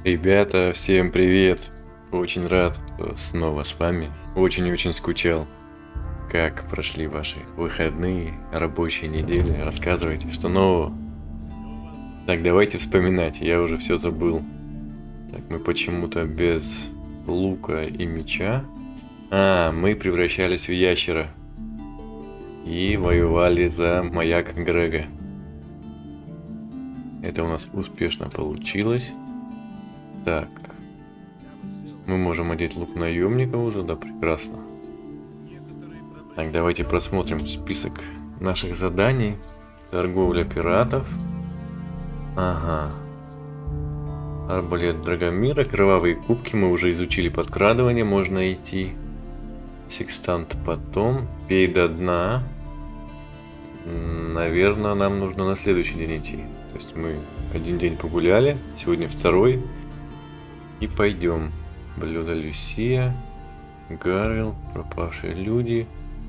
Ребята, всем привет! Очень рад, что снова с вами. Очень-очень скучал. Как прошли ваши выходные, рабочие недели? Рассказывайте, что нового? Так, давайте вспоминать, я уже все забыл. Так, мы почему-то без лука и меча. Мы превращались в ящера. И воевали за маяк Грега. Это у нас успешно получилось. Так. Мы можем одеть лук наемника уже, да, прекрасно. Так, давайте просмотрим список наших заданий. Торговля пиратов. Ага. Арбалет Драгомира, кровавые кубки, мы уже изучили подкрадывание, можно идти. Секстант потом. Пей до дна. Наверное, нам нужно на следующий день идти. То есть мы один день погуляли, сегодня второй. И пойдем. Блюдо Люсия, Гарвил, пропавшие люди.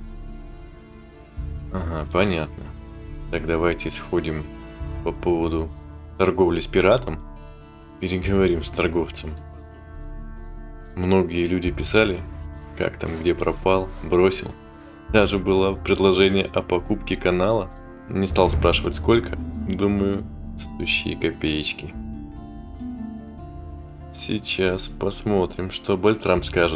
Ага, понятно. Так, давайте сходим по поводу торговли с пиратом. Переговорим с торговцем. Многие люди писали, как там, где пропал, бросил. Даже было предложение о покупке канала. Не стал спрашивать сколько. Думаю, сущие копеечки. Сейчас посмотрим, что Бальтрам скажет.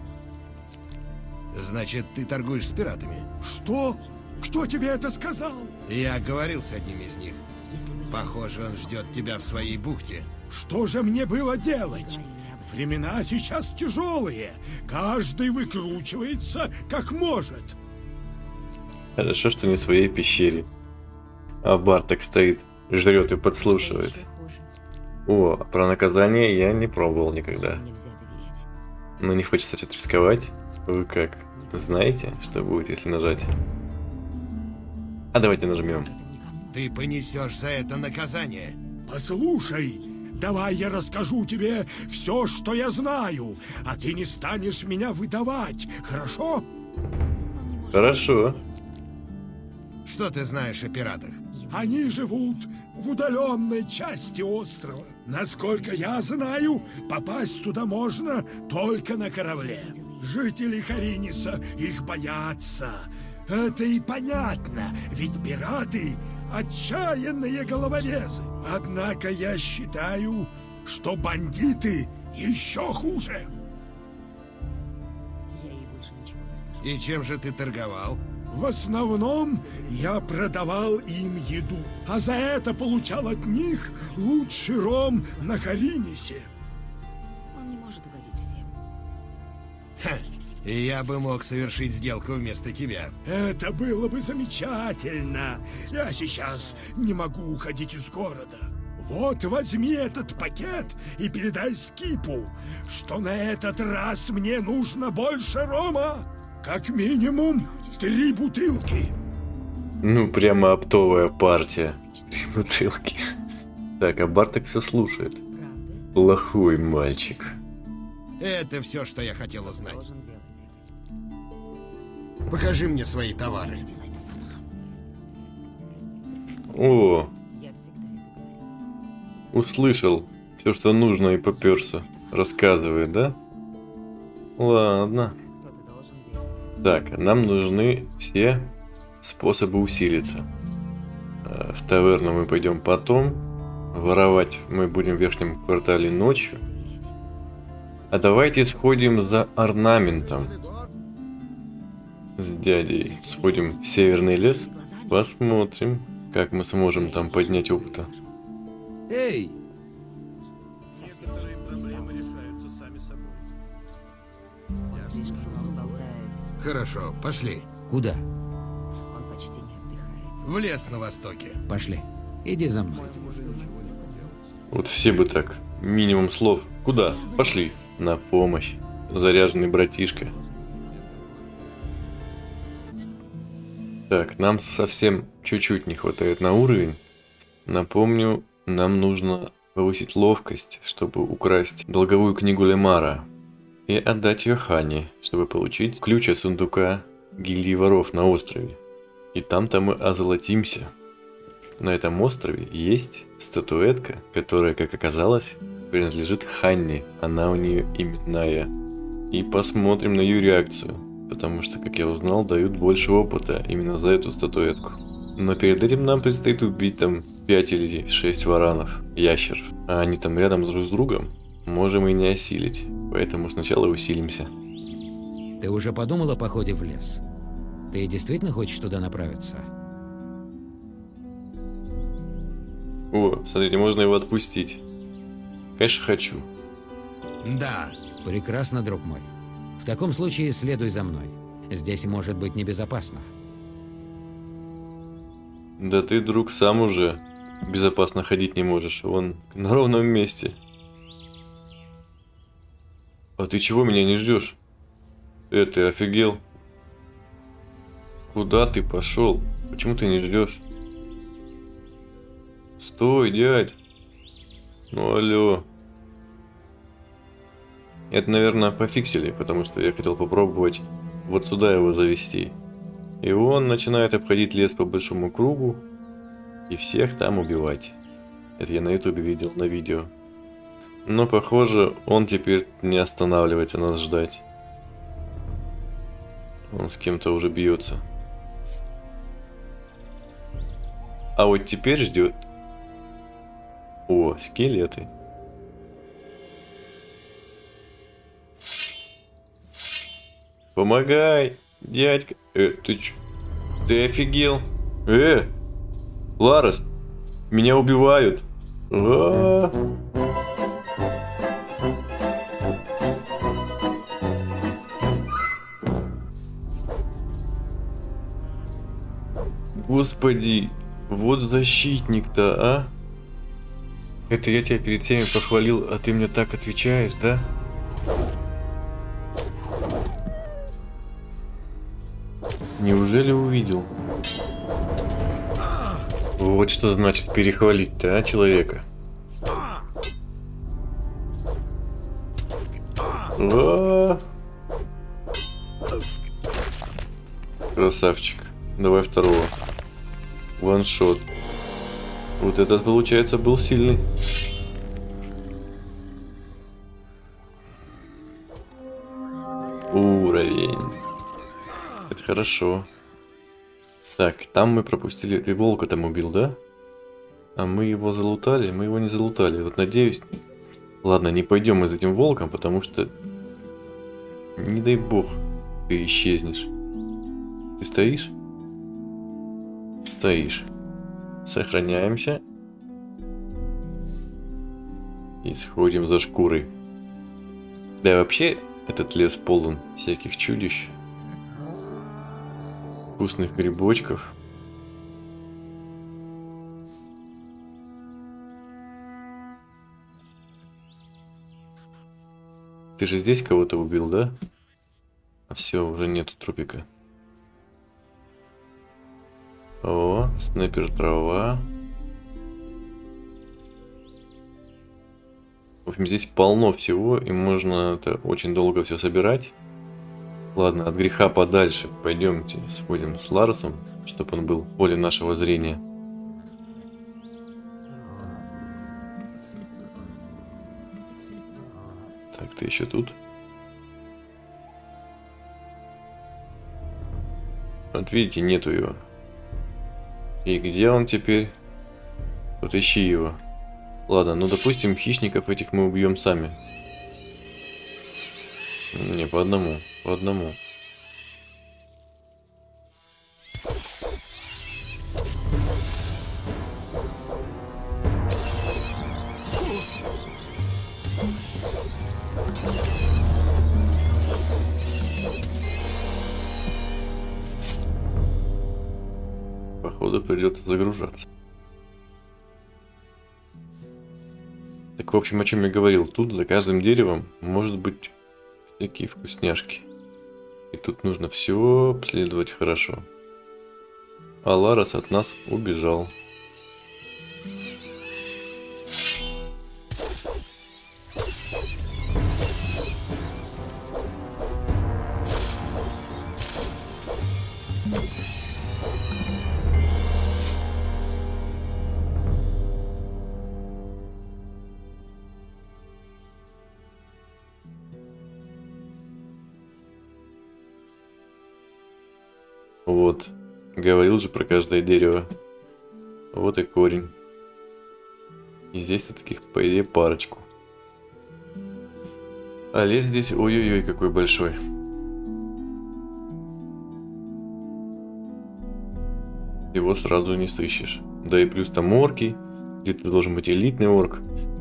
Значит, ты торгуешь с пиратами? Что? Кто тебе это сказал? Я говорил с одним из них. Похоже, он ждет тебя в своей бухте. Что же мне было делать? Времена сейчас тяжелые. Каждый выкручивается, как может. Хорошо, что не в своей пещере. А Барток стоит, жрет и подслушивает. О, про наказание я не пробовал никогда. Но не хочется что-то рисковать. Вы как? Знаете, что будет, если нажать? А давайте нажмем. Ты понесешь за это наказание. Послушай, давай я расскажу тебе все, что я знаю, а ты не станешь меня выдавать, хорошо? Хорошо. Что ты знаешь о пиратах? Они живут в удаленной части острова. Насколько я знаю, попасть туда можно только на корабле. Жители Хариниса их боятся. Это и понятно, ведь пираты – отчаянные головорезы. Однако я считаю, что бандиты еще хуже. И чем же ты торговал? В основном я продавал им еду, а за это получал от них лучший ром на Харинисе. Он не может угодить всем. Ха, я бы мог совершить сделку вместо тебя. Это было бы замечательно. Я сейчас не могу уходить из города. Вот возьми этот пакет и передай Скипу, что на этот раз мне нужно больше рома. Как минимум 3 бутылки. Ну, прямо оптовая партия. 3 бутылки. Так, а Барток все слушает. Плохой мальчик. Это все, что я хотел узнать. Должен делать это. Покажи мне свои товары. Видела это сама. О, Я всегда это говорила. услышал все, что нужно, и поперся. Рассказывает, да? Ладно. Кто-то должен делать это. Так, нам нужны все способы усилиться. В таверну мы пойдем потом. Воровать мы будем в верхнем квартале ночью. Доверять. А давайте сходим за орнаментом. С дядей сходим в северный лес. Посмотрим, как мы сможем там поднять опыта. Эй, Совсем не стало. Он слишком много болтает. хорошо, пошли. Куда? Он почти не отдыхает. В лес на востоке. Пошли. Иди за мной. Вот все бы так. Минимум слов. Куда? Пошли. На помощь. Заряженный братишка. Так, нам совсем чуть-чуть не хватает на уровень. Напомню, нам нужно повысить ловкость, чтобы украсть долговую книгу Лемара. И отдать ее Хане, чтобы получить ключ от сундука гильдии воров на острове. И там-то мы озолотимся. На этом острове есть статуэтка, которая, как оказалось, принадлежит Ханне, она у нее именная. И посмотрим на ее реакцию, потому что, как я узнал, дают больше опыта именно за эту статуэтку. Но перед этим нам предстоит убить там 5 или 6 варанов, ящеров. А они там рядом друг с другом, можем и не осилить, поэтому сначала усилимся. Ты уже подумал о походе в лес? Ты действительно хочешь туда направиться? О, смотрите, можно его отпустить. Конечно, хочу. Да. Прекрасно, друг мой. В таком случае следуй за мной. Здесь может быть небезопасно. Да ты, друг, сам уже безопасно ходить не можешь. Вон, на ровном месте. А ты чего меня не ждешь? Ты офигел? Куда ты пошел? Почему ты не ждешь? Стой, дядь. Ну алло. Это, наверное, пофиксили, потому что я хотел попробовать вот сюда его завести. И он начинает обходить лес по большому кругу и всех там убивать. Это я на ютубе видел, на видео. Но похоже, он теперь не останавливается нас ждать. Он с кем-то уже бьется. А вот теперь ждет. О, скелеты. Помогай, дядька. Ты ч... Ты офигел? Ларес, меня убивают. Господи, вот защитник-то, а? Это я тебя перед всеми похвалил, а ты мне так отвечаешь, да? Неужели увидел? Вот что значит перехвалить-то, а, человека? Красавчик. Давай второго. Ваншот. Вот этот, получается, был сильный. Уровень. Это хорошо. Так, там мы пропустили. Ты волка там убил, да? А мы его залутали? Мы его не залутали. Вот надеюсь... Ладно, не пойдем мы за этим волком, потому что... Не дай бог, ты исчезнешь. Ты стоишь? Стоишь. Сохраняемся. И сходим за шкурой. Да и вообще, этот лес полон всяких чудищ. Вкусных грибочков. Ты же здесь кого-то убил, да? А все, уже нету трупика. О, снайпер трава. В общем, здесь полно всего, и можно это очень долго все собирать. Ладно, от греха подальше. Пойдемте сходим с Ларесом, чтобы он был в поле нашего зрения. Так, ты еще тут? Вот видите, нету его. И где он теперь? Вот ищи его. Ладно, ну допустим, хищников этих мы убьем сами. Не, по одному, по одному. Походу придется загружаться. Так, в общем, о чем я говорил. Тут за каждым деревом может быть всякие вкусняшки. И тут нужно все обследовать хорошо. А Ларес от нас убежал. Вот. Говорил же про каждое дерево. Вот и корень. И здесь-то таких, по идее, парочку. А лес здесь, ой-ой-ой, какой большой. Его сразу не сыщешь. Да и плюс там орки. Где-то должен быть элитный орк.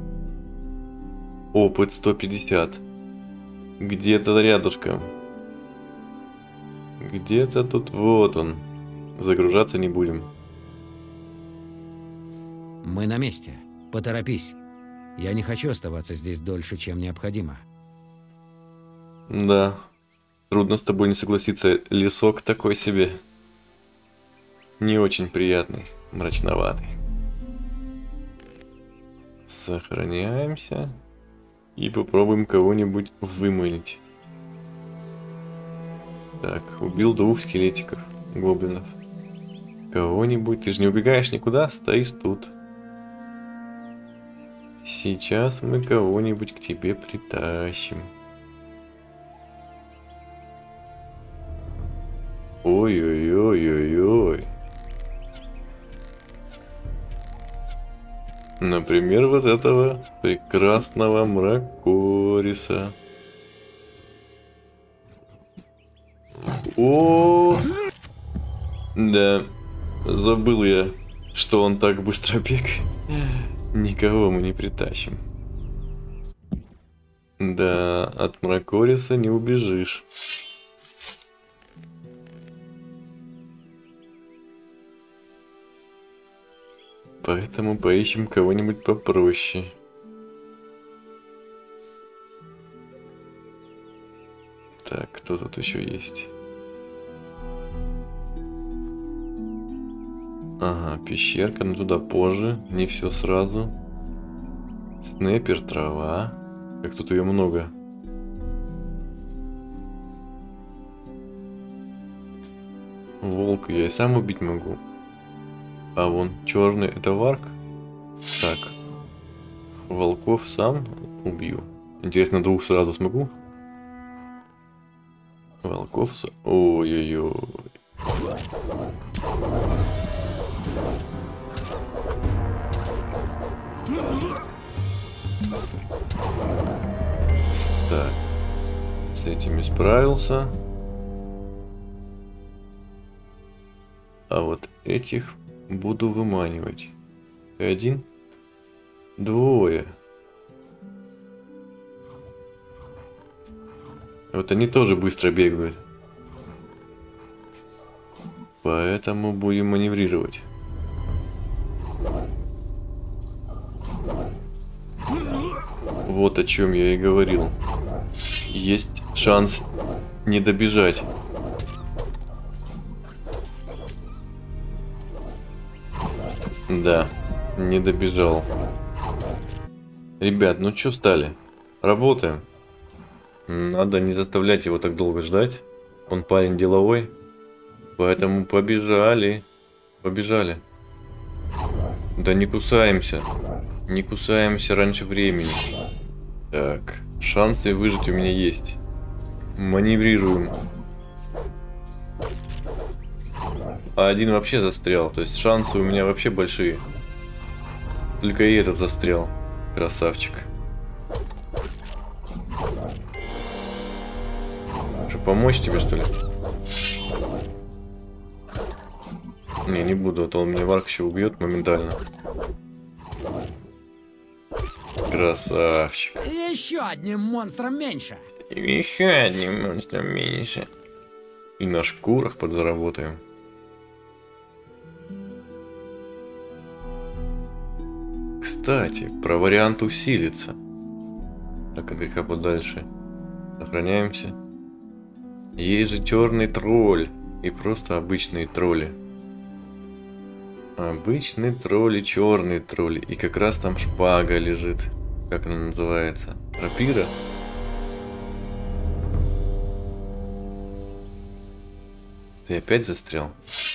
Опыт 150. Где-то рядышком. Где-то тут, вот он. Загружаться не будем. Мы на месте. Поторопись. Я не хочу оставаться здесь дольше, чем необходимо. Да. Трудно с тобой не согласиться. Лесок такой себе. Не очень приятный. Мрачноватый. Сохраняемся. И попробуем кого-нибудь выманить. Так, убил 2 скелетиков. Гоблинов. Кого-нибудь. Ты же не убегаешь никуда, стоишь тут. Сейчас мы кого-нибудь к тебе притащим. Ой-ой-ой-ой-ой. Например, вот этого прекрасного Мракориса. О, да, забыл я, что он так быстро бегает. Никого мы не притащим. Да, от Мракориса не убежишь. Поэтому поищем кого-нибудь попроще. Так, кто тут еще есть? Ага, пещерка, но туда позже, не все сразу. Снайпер, трава. Как тут ее много. Волка я и сам убить могу. А вон черный это варк. Так. Волков сам убью. Интересно, 2 сразу смогу? Волков... Ой-ой-ой. Так. С этими справился. А вот этих буду выманивать. 1, 2. Вот они тоже быстро бегают. Поэтому будем маневрировать. Вот о чем я и говорил. Есть шанс не добежать. Да, не добежал. Ребят, ну чё стали? Работаем. Надо не заставлять его так долго ждать. Он парень деловой. Поэтому побежали. Побежали. Да не кусаемся. Не кусаемся раньше времени. Так, шансы выжить у меня есть. Маневрируем. А один вообще застрял. То есть шансы у меня вообще большие. Только и этот застрял. Красавчик. Что, помочь тебе, что ли? Не буду, а то он мне варк еще убьет моментально. Красавчик. Еще одним монстром меньше. Еще одним монстром меньше. И на шкурах подзаработаем. Кстати, про вариант усилиться. Так, от греха подальше. Сохраняемся. Есть же черный тролль. И просто обычные тролли. Обычный тролль и черный тролль. И как раз там шпага лежит. Как она называется? Рапира? Ты опять застрял?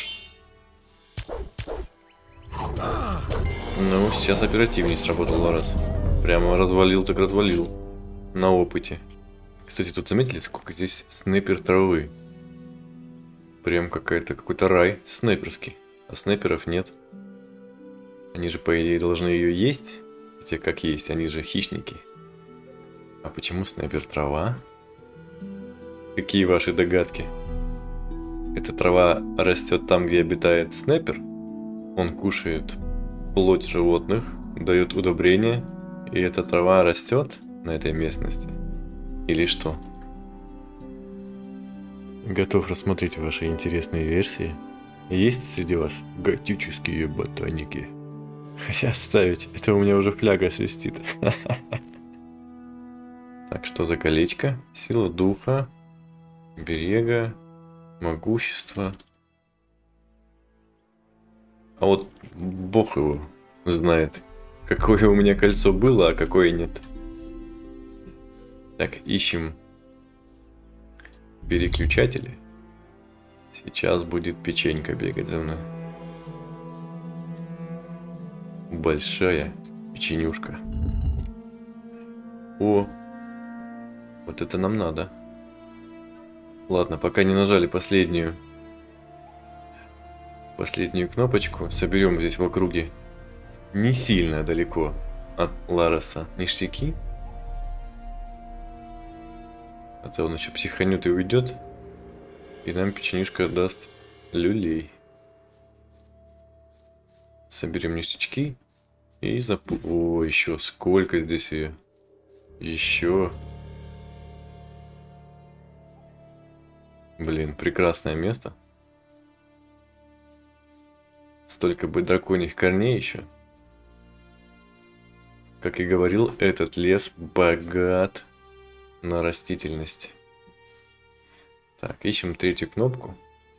Ну, сейчас оперативнее сработал Ларес. Прямо развалил, так развалил. На опыте. Кстати, тут заметили, сколько здесь снайпер травы? Прям какой-то рай снайперский. А снайперов нет. Они же, по идее, должны ее есть. Хотя как есть, они же хищники. А почему снайпер трава? Какие ваши догадки? Эта трава растет там, где обитает снайпер. Он кушает плоть животных, дает удобрения. И эта трава растет на этой местности. Или что? Готов рассмотреть ваши интересные версии. Есть среди вас готические ботаники? Хотя оставить, это у меня уже фляга свистит. Так, что за колечко? Сила духа, берега, могущество. А вот бог его знает, какое у меня кольцо было, а какое нет. Так, ищем переключатели. Сейчас будет печенька бегать за мной. Большая печенюшка. О, вот это нам надо. Ладно, пока не нажали последнюю кнопочку, соберем здесь в округе не сильно далеко от Лароса ништяки. А то он еще психанет и уйдет. И нам печенюшка даст люлей. Соберем ништячки. И О, еще сколько здесь ее. Еще. Блин, прекрасное место. Столько бы драконьих корней еще. Как и говорил, этот лес богат на растительность. Так, ищем третью кнопку.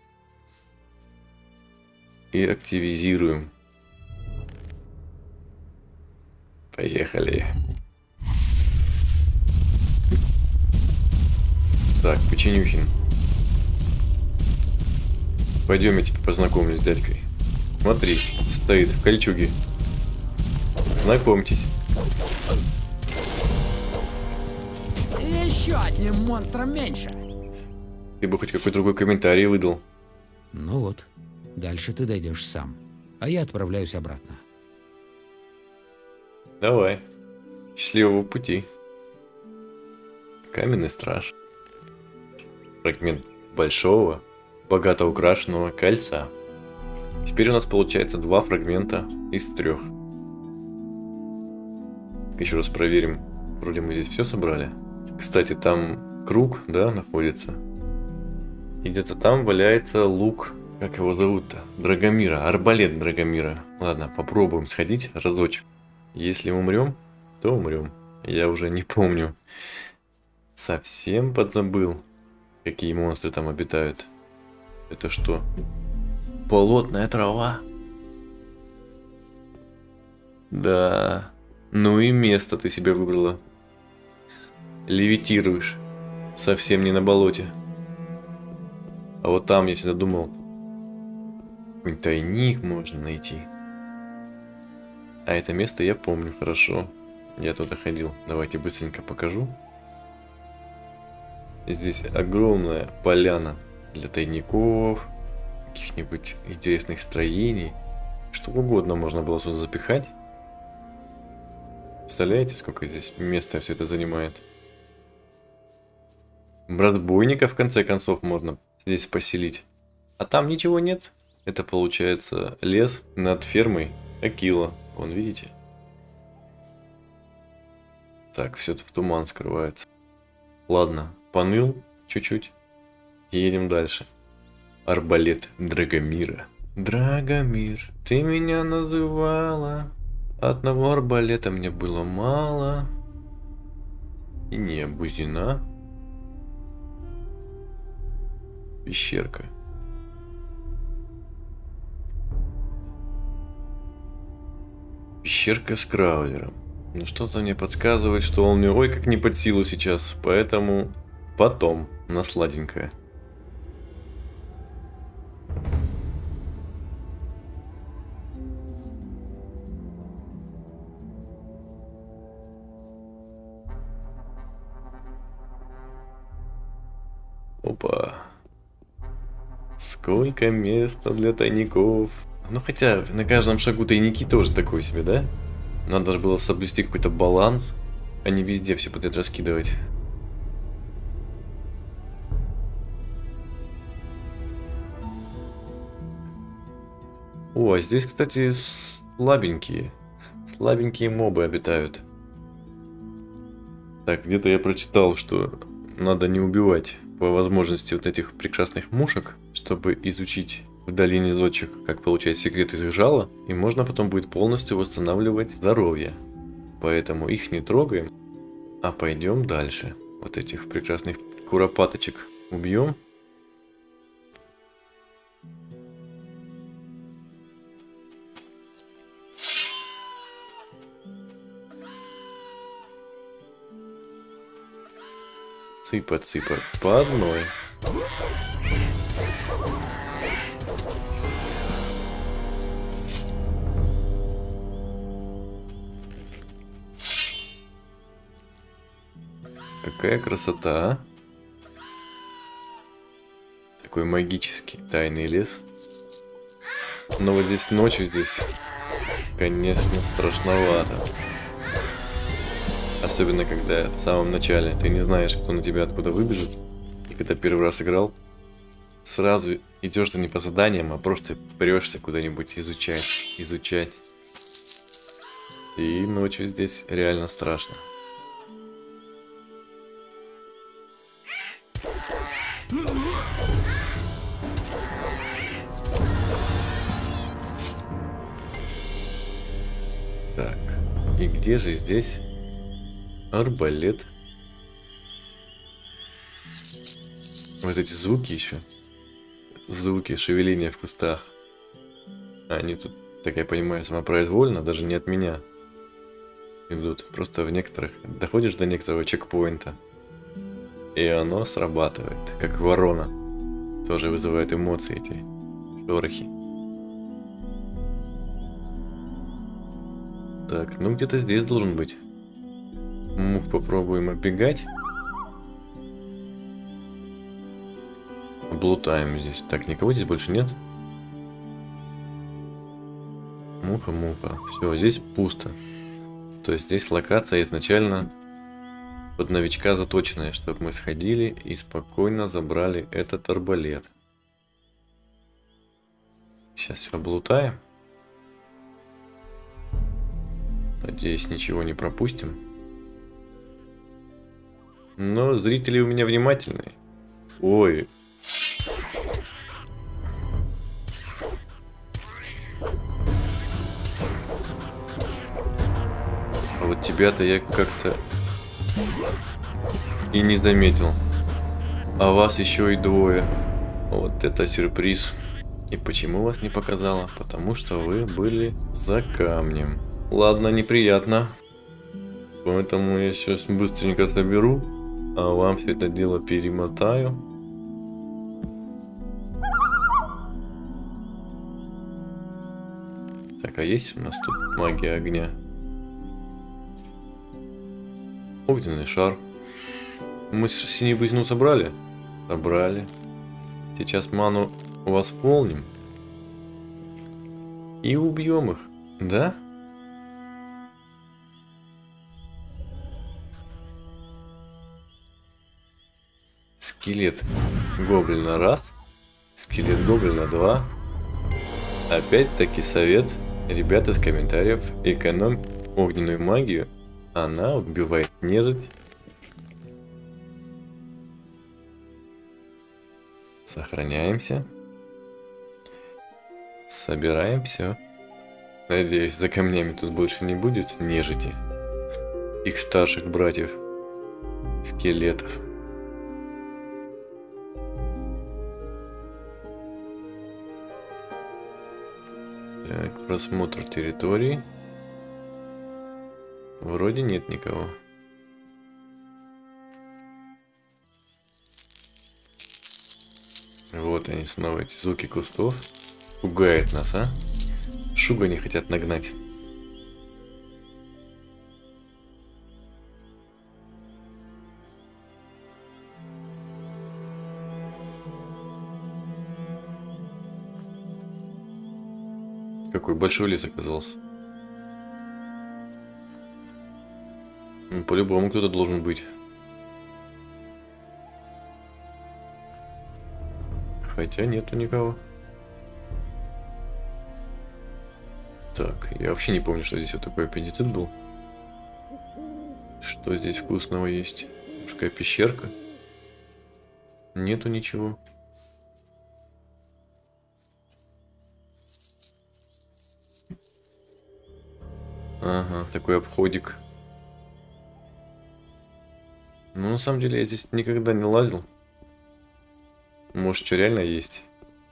И активизируем. Поехали. Так, Печенюхин. Пойдем, я тебя познакомлюсь с дядькой. Смотри, стоит в кольчуге. Знакомьтесь. Еще одним монстром меньше. Ты бы хоть какой другой комментарий выдал. Ну вот, дальше ты дойдешь сам, а я отправляюсь обратно. Давай. Счастливого пути. Каменный страж. Фрагмент большого, богато украшенного кольца. Теперь у нас получается 2 фрагмента из 3. Еще раз проверим. Вроде мы здесь все собрали. Кстати, там круг, да, находится. И где-то там валяется лук. Как его зовут-то? Драгомира. Арбалет Драгомира. Ладно, попробуем сходить разочек. Если умрем, то умрем. Я уже не помню. Совсем подзабыл, какие монстры там обитают. Это что? Болотная трава. Да. Ну и место ты себе выбрала. Левитируешь. Совсем не на болоте. А вот там я всегда думал, какой-нибудь тайник можно найти. А это место я помню хорошо. Я туда ходил. Давайте быстренько покажу. Здесь огромная поляна для тайников, каких-нибудь интересных строений. Что угодно можно было сюда запихать. Представляете, сколько здесь места все это занимает? Разбойника, в конце концов, можно здесь поселить. А там ничего нет. Это получается лес над фермой Акила. Вон, видите? Так, все это в туман скрывается. Ладно, поныл чуть-чуть. Едем дальше. Арбалет Драгомира. Драгомир, ты меня называла. Одного арбалета мне было мало. И не бузина. Пещерка. Пещерка с краулером. Ну что-то мне подсказывает, что он мне ой как не под силу сейчас. Поэтому потом на сладенькое. Опа. Сколько места для тайников. Ну хотя на каждом шагу тайники тоже такой себе, да? Надо же было соблюсти какой-то баланс, а не везде все подряд раскидывать. О, а здесь, кстати, слабенькие мобы обитают. Так, где-то я прочитал, что надо не убивать по возможности вот этих прекрасных мушек, чтобы изучить в долине зодчих, как получать секрет из их жала, и можно потом будет полностью восстанавливать здоровье. Поэтому их не трогаем, а пойдем дальше. Вот этих прекрасных куропаточек убьем. Цыпа-цыпа по одной. Какая красота, а? Такой магический тайный лес. Но вот здесь ночью здесь, конечно, страшновато. Особенно, когда в самом начале ты не знаешь, кто на тебя откуда выбежит. И когда первый раз играл, сразу идешь не по заданиям, а просто прешься куда-нибудь изучать. И ночью здесь реально страшно. Так, и где же здесь арбалет? Вот эти звуки еще. Звуки шевеления в кустах. Они тут, так я понимаю, самопроизвольно, даже не от меня идут. Просто в некоторых... Доходишь до некоторого чекпоинта, и оно срабатывает, как ворона. Тоже вызывает эмоции эти шорохи. Так, ну где-то здесь должен быть. Мух попробуем оббегать. Облутаем здесь. Так, никого здесь больше нет. Муха. Все, здесь пусто. То есть здесь локация изначально под новичка заточенная, чтобы мы сходили и спокойно забрали этот арбалет. Сейчас все облутаем. Надеюсь, ничего не пропустим. Но зрители у меня внимательные. Ой. А вот тебя-то я как-то и не заметил. А вас еще и двое. Вот это сюрприз. И почему вас не показала? Потому что вы были за камнем. Ладно, неприятно. Поэтому я сейчас быстренько соберу, а вам все это дело перемотаю. Так, а есть у нас тут магия огня? Огненный шар. Мы синебузину собрали? Собрали. Сейчас ману восполним. И убьем их, да? Скелет гоблина раз. Скелет гоблина 2. Опять-таки совет ребят из комментариев. Экономь огненную магию. Она убивает нежить. Сохраняемся. Собираем все. Надеюсь, за камнями тут больше не будет нежити. Их старших братьев. Скелетов. Так, просмотр территории. Вроде нет никого. Вот они снова, эти звуки кустов. Пугает нас, а? Шуга не хотят нагнать. Какой большой лес оказался. Ну, по-любому кто-то должен быть. Хотя нету никого. Так, я вообще не помню, что здесь вот такой аппендицит был. Что здесь вкусного есть? Мужская пещерка. Нету ничего. Ага, такой обходик. Ну, на самом деле, я здесь никогда не лазил. Может, что реально есть?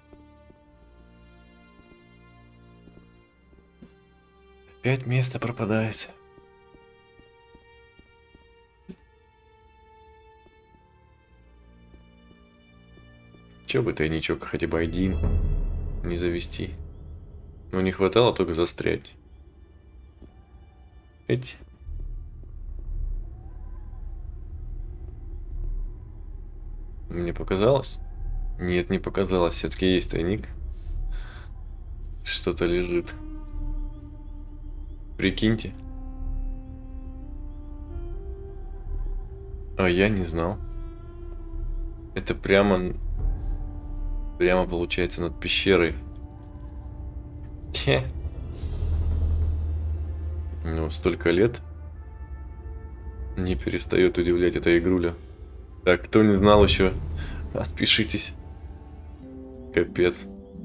Опять место пропадает. Чё бы тайничок хотя бы один не завести. Ну, не хватало только застрять. Эти. Мне показалось? Нет, не показалось. Все-таки есть тайник. Что-то лежит. Прикиньте. А я не знал. Это прямо получается над пещерой. Хе. Ну, столько лет. Не перестает удивлять эта игруля. Так, кто не знал еще, отпишитесь. Капец.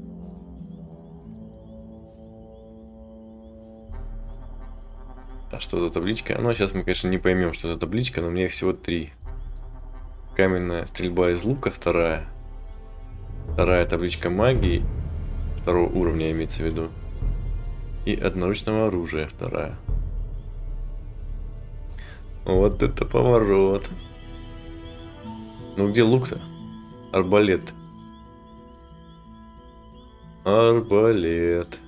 А что за табличка? Ну, сейчас мы, конечно, не поймем, что за табличка, но мне их всего 3. Каменная стрельба из лука, вторая. Вторая табличка магии, второго уровня имеется в виду. И одноручного оружия, вторая. Вот это поворот. Ну где лук-то? Арбалет. Арбалет.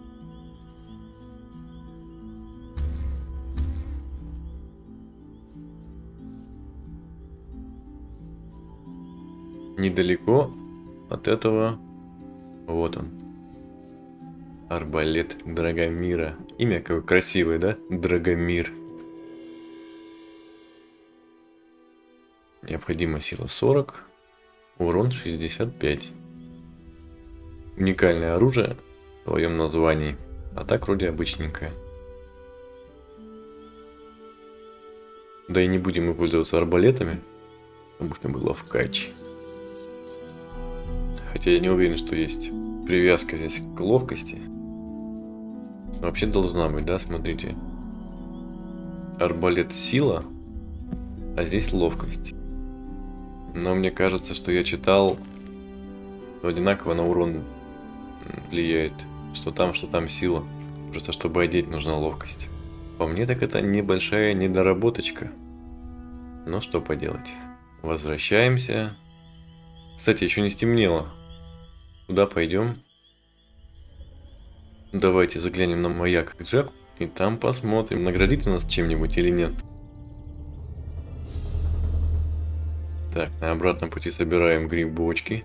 Недалеко от этого. Вот он. Арбалет Драгомира. Имя какое красивое, да? Драгомир. Необходима сила 40. Урон 65. Уникальное оружие в своем названии. А так вроде обычненькое. Да и не будем мы пользоваться арбалетами. Потому что было вкач. Хотя я не уверен, что есть привязка здесь к ловкости. Вообще должна быть, да, смотрите. Арбалет сила, а здесь ловкость. Но мне кажется, что я читал, что одинаково на урон влияет. Что там сила. Просто чтобы одеть, нужна ловкость. По мне так это небольшая недоработочка. Но что поделать. Возвращаемся. Кстати, еще не стемнело. Куда пойдем? Давайте заглянем на маяк к Джеку. И там посмотрим, наградит у нас чем-нибудь или нет. Так, на обратном пути собираем грибочки.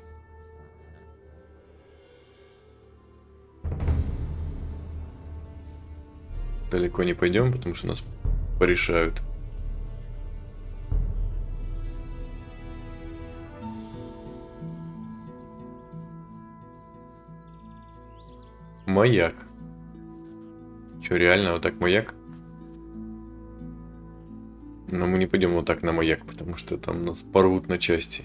Далеко не пойдем, потому что нас порешают. Маяк. Че, реально вот так маяк? Но мы не пойдем вот так на маяк, потому что там нас порвут на части.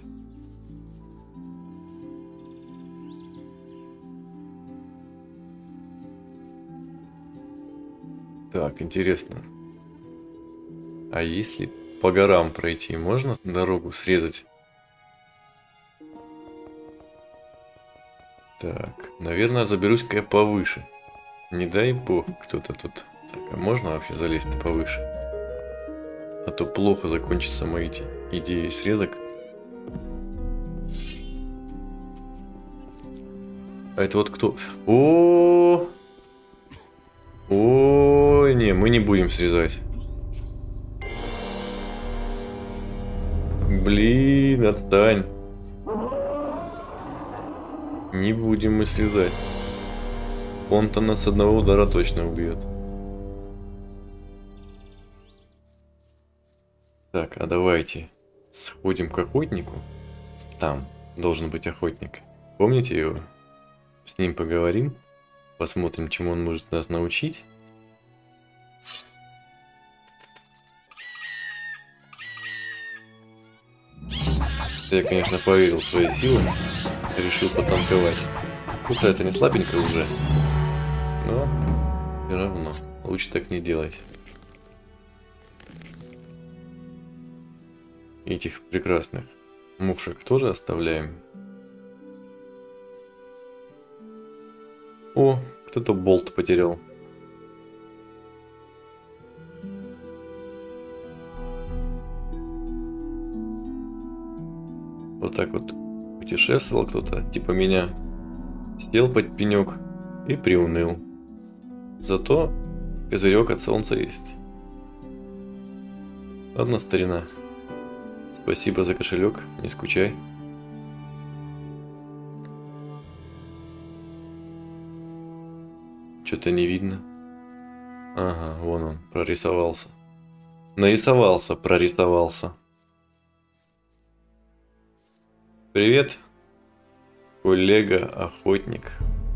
Так, интересно. А если по горам пройти, можно дорогу срезать? Так, наверное, заберусь-ка я повыше. Не дай бог кто-то тут. Так, а можно вообще залезть повыше? А то плохо закончатся мои идеи срезок. А это вот кто? Ой, не, мы не будем срезать. Блин, отстань. Не будем мы срезать. Он-то нас с одного удара точно убьет. Так, а давайте сходим к охотнику. Там должен быть охотник. Помните его? С ним поговорим. Посмотрим, чему он может нас научить. Я, конечно, поверил в свои силы. Решил потанковать. Хоть это не слабенько уже. Но все равно. Лучше так не делать. Этих прекрасных мушек тоже оставляем. О, кто-то болт потерял. Вот так вот путешествовал кто-то, типа меня. Сел под пенек и приуныл. Зато козырек от солнца есть. Ладно, старина. Спасибо за кошелек, не скучай. Что-то не видно. Ага, вон он, прорисовался. Нарисовался, прорисовался. Привет, коллега-охотник.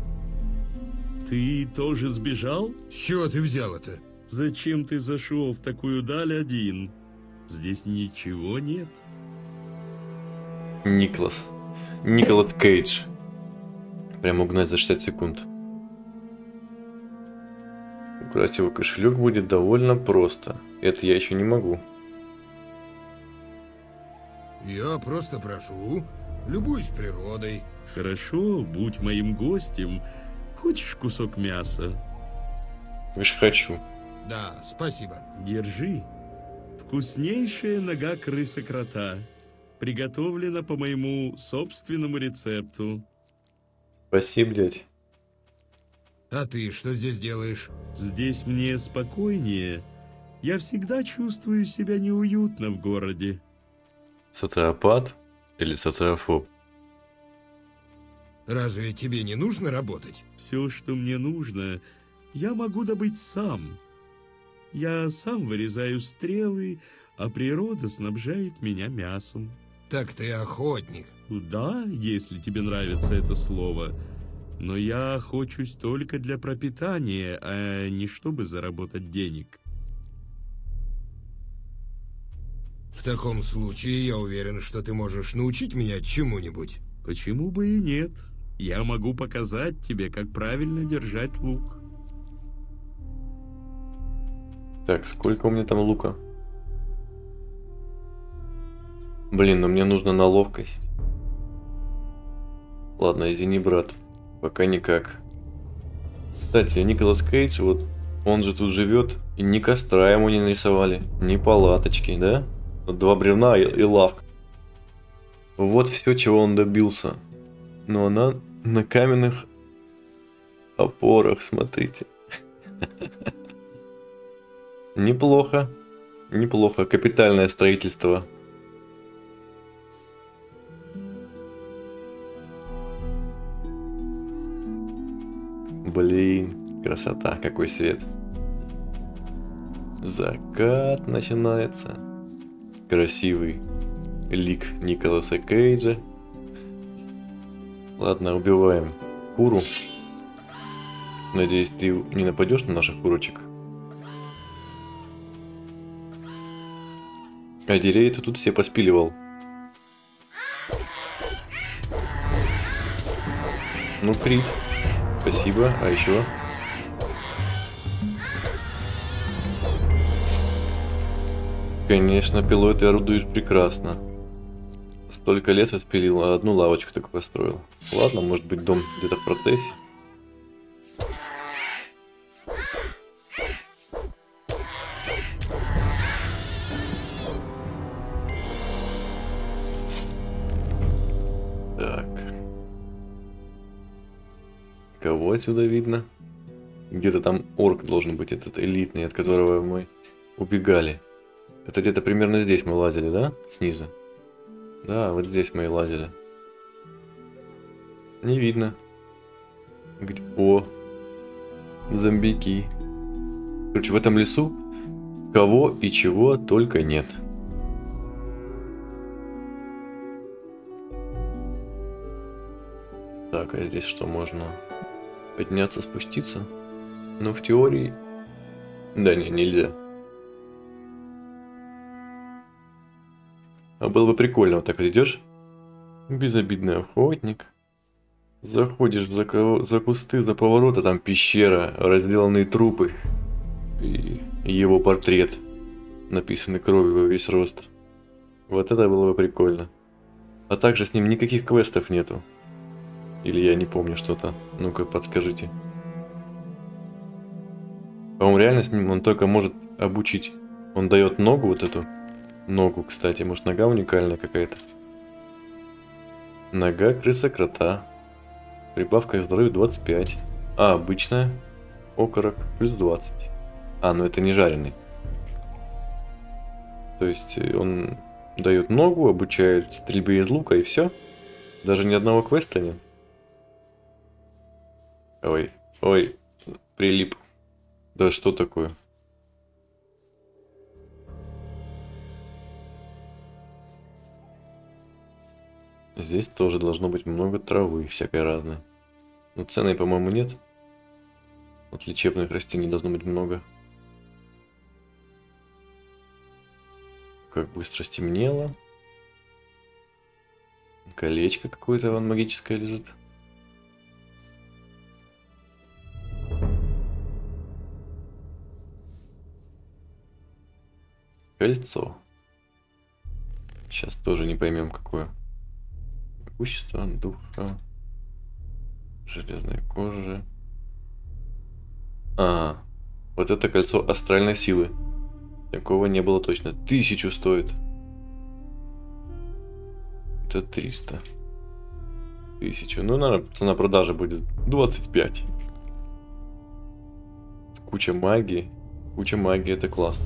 Ты тоже сбежал? С чего ты взял это? Зачем ты зашел в такую даль один? Здесь ничего нет. Николас Кейдж. Прям угнать за 60 секунд. Украсть его кошелек будет довольно просто. Это я еще не могу. Я просто прошу, любуюсь природой. Хорошо, будь моим гостем. Хочешь кусок мяса? Лишь хочу. Да, спасибо. Держи. Вкуснейшая нога крысы-крота. Приготовлена по моему собственному рецепту. Спасибо, дядь. А ты что здесь делаешь? Здесь мне спокойнее. Я всегда чувствую себя неуютно в городе. Социопат или социофоб? Разве тебе не нужно работать? Все, что мне нужно, я могу добыть сам. Я сам вырезаю стрелы, а природа снабжает меня мясом. Так ты охотник. Да, если тебе нравится это слово. Но я охочусь только для пропитания, а не чтобы заработать денег. В таком случае я уверен, что ты можешь научить меня чему-нибудь. Почему бы и нет? Я могу показать тебе, как правильно держать лук. Так, сколько у меня там лука? Блин, но мне нужно на ловкость. Ладно, извини, брат. Пока никак. Кстати, Николас Кейдж, вот он же тут живет, и ни костра ему не нарисовали, ни палаточки, да? Вот 2 бревна и лавка. Вот все, чего он добился. Но она на каменных опорах, смотрите. Неплохо. Неплохо. Капитальное строительство. Блин, красота, какой свет. Закат начинается. Красивый лик Николаса Кейджа. Ладно, убиваем куру. Надеюсь, ты не нападешь на наших курочек. А деревья ты тут все поспиливал. Ну, крит. Спасибо. А еще? Конечно, пилой ты орудуешь прекрасно. Столько леса спилил, а одну лавочку только построил. Ладно, может быть, дом где-то в процессе. Так. Кого отсюда видно? Где-то там орк должен быть, этот элитный, от которого мы убегали. Это где-то примерно здесь мы лазили, да? Снизу. Да, вот здесь мы и лазили. Не видно. Где... О, Зомбики. Короче, в этом лесу кого и чего только нет. Так, а здесь что, можно подняться, спуститься? Ну, в теории... Да не, нельзя. А было бы прикольно, вот так вот идешь. Безобидный охотник. Заходишь за кусты, за поворота, там пещера, разделанные трупы. И его портрет, написанный кровью во весь рост. Вот это было бы прикольно. А также с ним никаких квестов нету. Или я не помню что-то. Ну-ка, подскажите. По-моему, реально с ним он только может обучить. Он дает ногу вот эту. Ногу, кстати, может нога уникальная какая-то. Нога крыса-крота. Прибавка к здоровью 25. А, обычная. Окорок плюс 20. А, ну это не жареный. То есть он дает ногу, обучает стрельбе из лука и все. Даже ни одного квеста нет. Ой, ой, прилип. Да что такое? Здесь тоже должно быть много травы всякой разной. Но ценной, по-моему, нет. Вот лечебных растений должно быть много. Как быстро стемнело. Колечко какое-то вон магическое лежит. Кольцо. Сейчас тоже не поймем какое. Могущество, духа, железной кожи. А, вот это кольцо астральной силы. Такого не было точно. 1000 стоит. Это 300. 1000. Ну, наверное, цена продажи будет 25. Куча магии. Куча магии, это классно.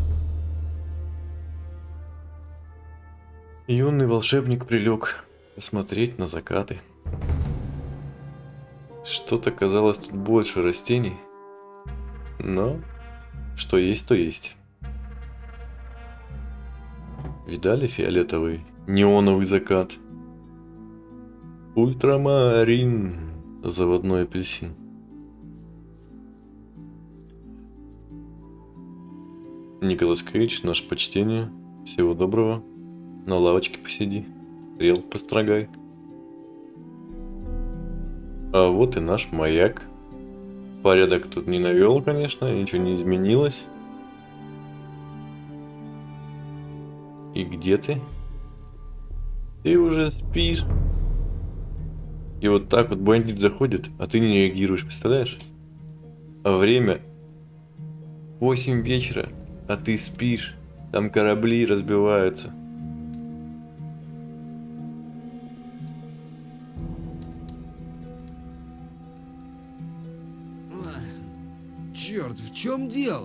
Юный волшебник прилег посмотреть на закаты. Что-то казалось тут больше растений. Но что есть, то есть. Видали фиолетовый неоновый закат? Ультрамарин. Заводной апельсин. Николас Кейдж, наше почтение. Всего доброго. На лавочке посиди. Стрел построгай. А вот и наш маяк. Порядок тут не навел, конечно, ничего не изменилось. И где ты? Ты уже спишь. И вот так вот бандит заходит, а ты не реагируешь, представляешь? А время 8 вечера, а ты спишь. Там корабли разбиваются. Черт, в чем дело?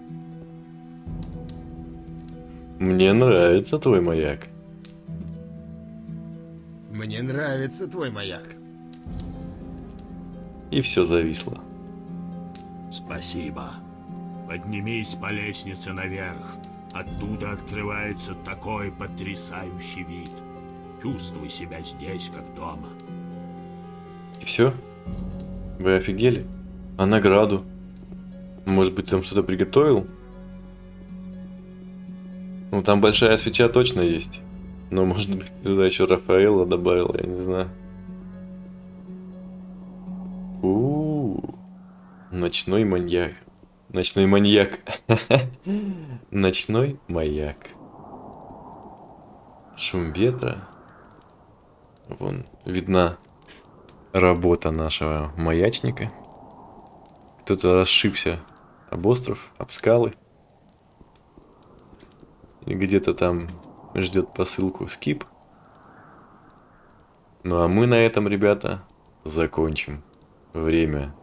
Мне нравится твой маяк. Мне нравится твой маяк. И все зависло. Спасибо. Поднимись по лестнице наверх. Оттуда открывается такой потрясающий вид. Чувствуй себя здесь, как дома. И все? Вы офигели? А награду? Может быть, там что-то приготовил? Ну, там большая свеча точно есть. Но, может быть, туда еще Рафаэла добавил, я не знаю. Ночной маньяк. Ночной маньяк. Ночной маяк. Шум ветра. Вон видна работа нашего маячника. Кто-то расшибся об остров, об скалы. И где-то там ждет посылку Скип. Ну а мы на этом, ребята, закончим. Время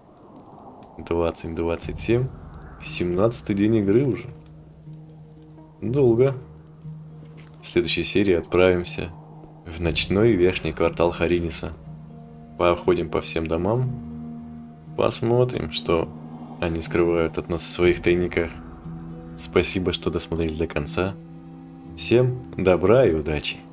20:27. 17-й день игры уже. Долго. В следующей серии отправимся в ночной верхний квартал Хариниса. Походим по всем домам. Посмотрим, что они скрывают от нас в своих тайниках. Спасибо, что досмотрели до конца. Всем добра и удачи!